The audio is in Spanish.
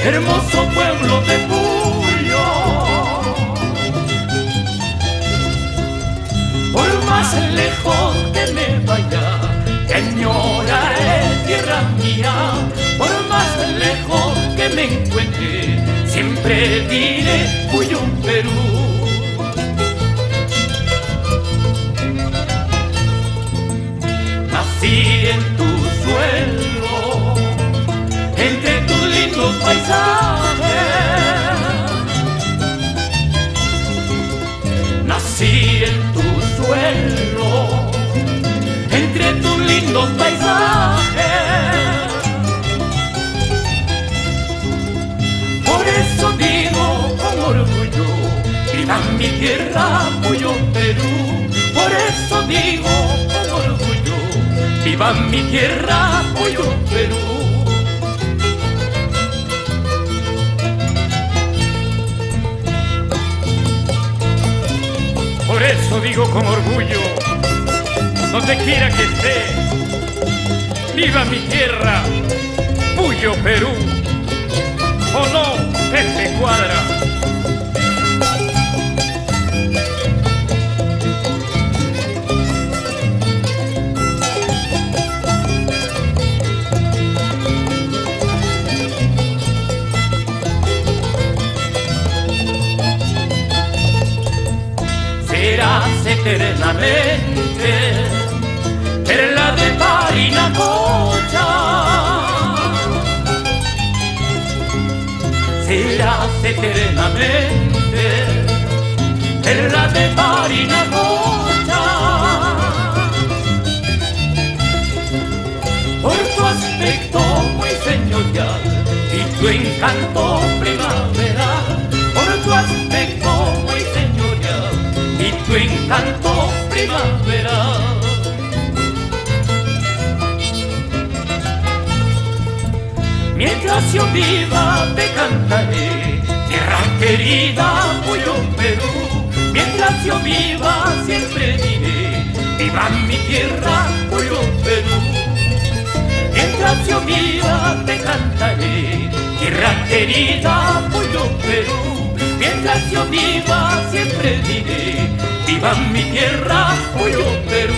hermoso pueblo de Puyo. Por más lejos que me vaya, que añoraré tierra mía. Por más lejos que me encuentre, siempre diré Puyo, Perú. Nací en tu suelo, entre tus lindos paisajes. Nací en tu suelo, entre tus lindos paisajes. Por eso digo con orgullo, viva mi tierra, Puyo, Perú. Por eso digo con orgullo, viva mi tierra, Puyo, Perú. Por eso digo con orgullo, donde quiera que esté, viva mi tierra, Puyo, Perú. ¿O no, Pepe Cuadra? Serás eternamente perla de Parinacocha. Serás eternamente perla de Parinacocha. Por tu aspecto muy señorial y tu encanto primaveral. Por tu aspecto muy señorial y tu encanto primaveral. Mientras yo viva te cantaré, tierra querida, Puyo, Perú. Mientras yo viva siempre diré, viva mi tierra, Puyo, Perú. Mientras yo viva te cantaré, tierra querida, Puyo, Perú. Mientras yo viva siempre diré, viva mi tierra, Puyo, Perú.